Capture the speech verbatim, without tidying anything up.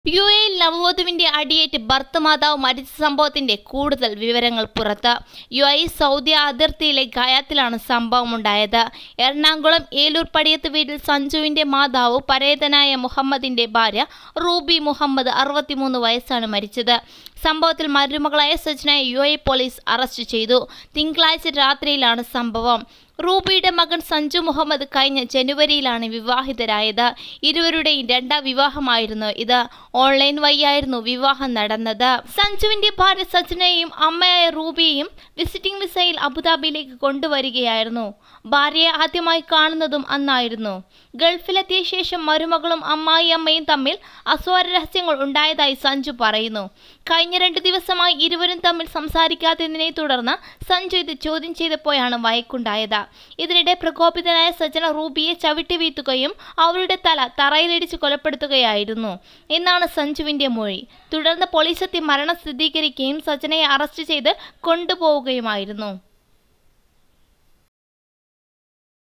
U എയിൽ നവവധുവിന്റെ അടിയേറ്റ് ഭർത്തൃമാതാവ് മരിച്ച സംഭവത്തിന്റെ കൂടുതൽ വിവരങ്ങൾ പുറത്ത്. യു എ സൗദി അതിർത്തിയിലെ ഗയാത്തിലാണ് സംഭവമുണ്ടായത്. എറണാകുളം ഏലൂർ പടിയത്ത് വീട്ടിൽ സഞ്ജുവിന്റെ മാതാവ് പരേതനായ മുഹമ്മദിന്റെ ഭാര്യ റൂബി മുഹമ്മദ് അറുപത്തിമൂന്ന് വയസ്സാണ് മരിച്ചത്. സംഭവത്തിൽ മരുമകളായ സജ്നയെ യു എ പോലീസ് അറസ്റ്റ് ചെയ്തു. തിങ്കളാഴ്ച രാത്രിയിലാണ് സംഭവം. റൂബിയുടെ മകൻ സഞ്ജു മുഹമ്മദ് കഴിഞ്ഞ ജനുവരിയിലാണ് വിവാഹിതരായത്. ഇരുവരുടെയും രണ്ടാം വിവാഹമായിരുന്നു ഇത്. ഓൺലൈൻ വഴിയായിരുന്നു വിവാഹം നടന്നത്. സഞ്ജുവിന്റെ ഭാര്യ സജ്നയെയും അമ്മയായ റൂബിയെയും വിസിറ്റിംഗ് വിസയിൽ അബുദാബിയിലേക്ക് കൊണ്ടുവരികയായിരുന്നു. ഭാര്യയെ ആദ്യമായി കാണുന്നതും അന്നായിരുന്നു. ഗൾഫിലെത്തിയ ശേഷം മരുമകളും അമ്മായി അമ്മയും തമ്മിൽ അസ്വാര രഹസ്യങ്ങൾ ഉണ്ടായതായി സഞ്ജു പറയുന്നു. കഴിഞ്ഞ രണ്ടു ദിവസമായി ഇരുവരും തമ്മിൽ സംസാരിക്കാത്തതിനെ തുടർന്ന് സഞ്ജു ഇത് ചോദ്യം ചെയ്തപ്പോഴാണ് വഴക്കുണ്ടായത്. ഇതിനിടെ പ്രകോപിതനായ സജ്ന റൂബിയെ ചവിട്ടി വീഴ്ത്തുകയും അവരുടെ തല തറയിലിടിച്ച് കൊലപ്പെടുത്തുകയായിരുന്നു എന്നാണ് സഞ്ജുവിന്റെ മൊഴി. തുടർന്ന് പോലീസെത്തി മരണം സ്ഥിരീകരിക്കുകയും സജ്നയെ അറസ്റ്റ് ചെയ്ത് കൊണ്ടുപോവുകയുമായിരുന്നു.